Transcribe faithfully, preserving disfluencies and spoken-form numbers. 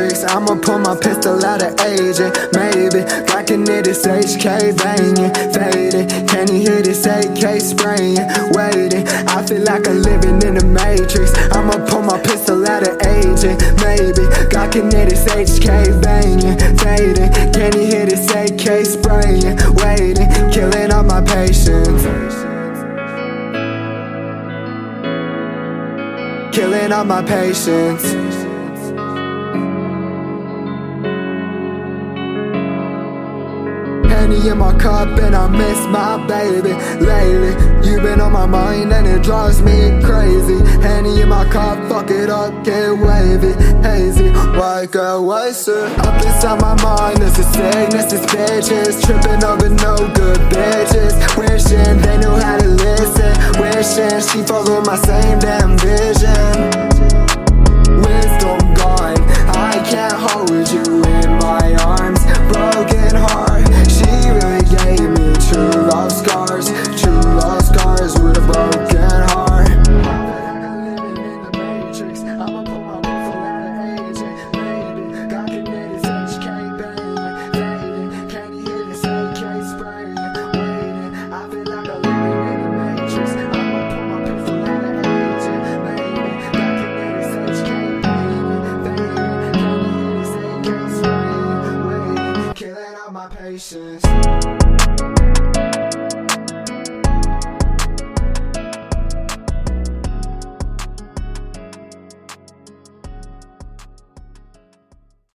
matrix. I'ma pull my pistol out of agent. Maybe I can hear this H K banging, fading. Can you hear this A K spraying, waiting? I feel like I'm living in the matrix. I'ma pull my pistol out of agent. Maybe I can hear this H K banging, fading. Can you hear this A K spraying, waiting? Killing all my patience, killing all my patience. Henny in my cup and I miss my baby lately. You been on my mind and it drives me crazy. Henny in my cup, fuck it up, get wavy, hazy. White girl, white shirt. Up inside my mind, there's a sickness, this bitches tripping over no good bitches. Wishing they knew how to listen, wishing she followed my same damn vision. Wisdom gone, I can't hold you in my arms. Broken heart, she really gave me true love scars. True love scars with a broken heart. I'ma pull my pistol out of agent. Maybe God can hear this H K banging, fading. Can you hear this A K spraying, waiting? I feel like I'm living in the matrix. I'ma pull my pistol out of agent. Maybe God can hear this H K banging, fading. Can you hear this A K spraying, waiting? Killing all my patience.